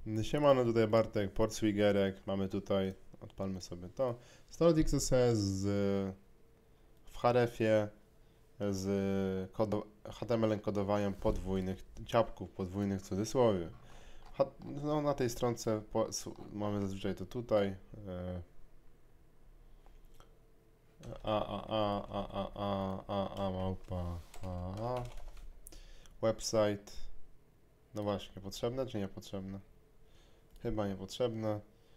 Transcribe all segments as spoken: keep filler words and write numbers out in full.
Siemano, tutaj Bartek, Portswiggerek, mamy tutaj, odpalmy sobie to, StartXSS z, w Hrefie z kodo, H T M L kodowaniem podwójnych ciapków, podwójnych w cudzysłowie. H, no, na tej stronce po, mamy zazwyczaj to tutaj, e, a, a, a, a, a, a, a, a, małpa, a, a, website, no właśnie, potrzebne czy niepotrzebne? Chyba niepotrzebne.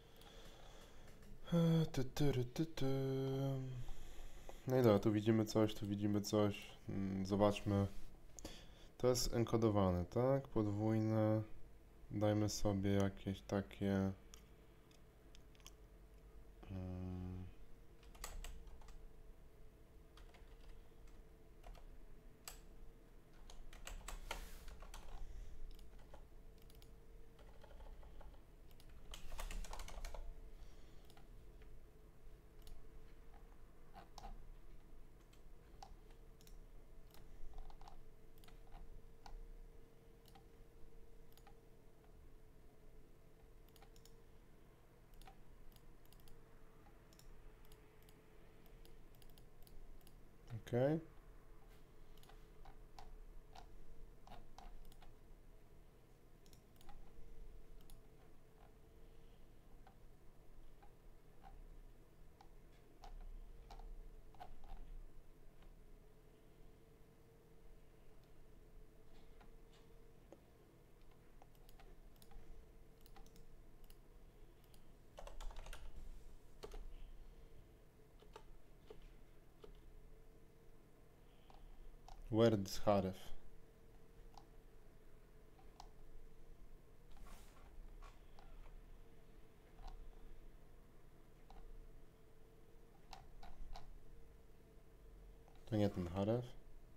Ty, ty, ty, ty. No i dobra, tu widzimy coś, tu widzimy coś. Mm, Zobaczmy. To jest enkodowane, tak? Podwójne. Dajmy sobie jakieś takie. mm, Okej. Word z Href. To nie ten Href.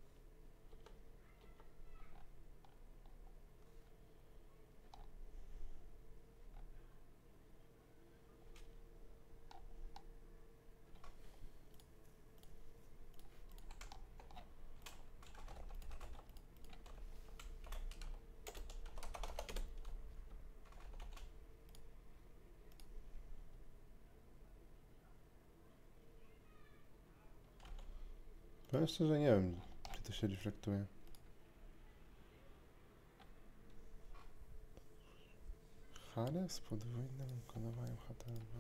Powiem szczerze, nie wiem, czy to się reflektuje. Href z podwójnym enkodowaniem H T M L.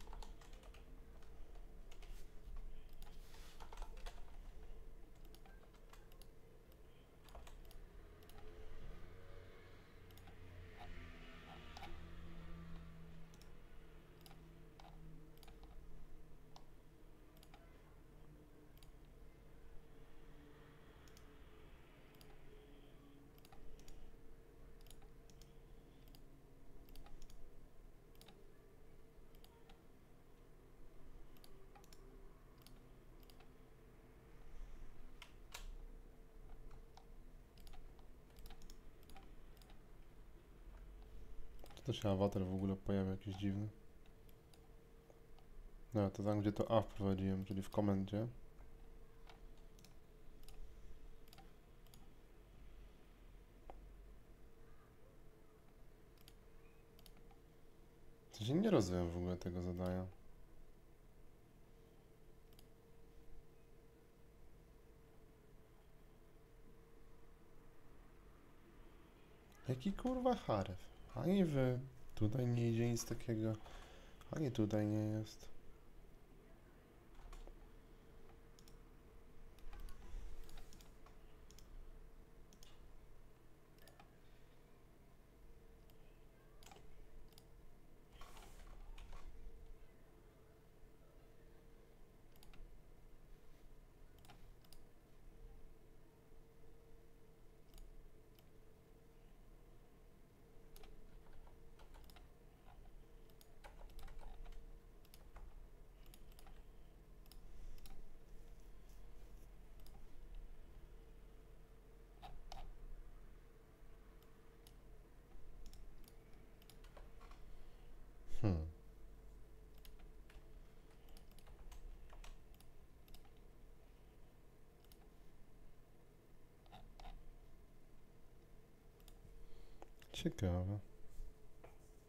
Czy to się awatar w ogóle pojawia jakiś dziwny? No, to tam, gdzie to A wprowadziłem, czyli w komendzie. W sensie nie rozumiem w ogóle tego zadania. Jaki kurwa Href? Ani wy, tutaj nie idzie nic takiego, ani tutaj nie jest. Hmm. Ciekawe.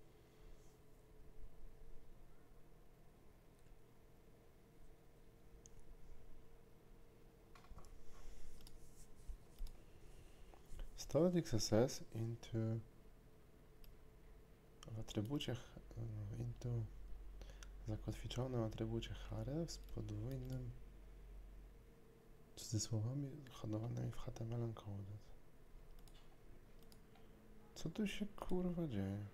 Stored X S S into w atrybucie ch- into zakotwiczonym atrybucie href z podwójnym cudzysłowami hodowanymi w H T M L encoded. Co tu się kurwa dzieje?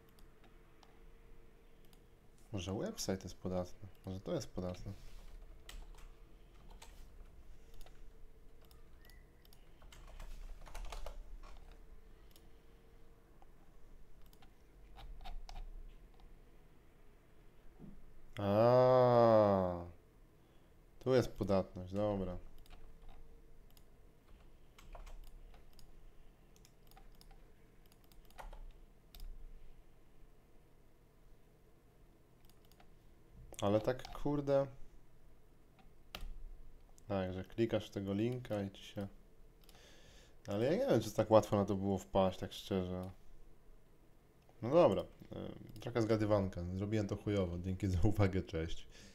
Może website jest podatny? Może to jest podatne? A, tu jest podatność, dobra. Ale tak kurde. Tak, że klikasz w tego linka i ci się... Ale ja nie wiem, czy tak łatwo na to było wpaść, tak szczerze. No dobra, y, taka zgadywanka. Zrobiłem to chujowo. Dzięki za uwagę, cześć.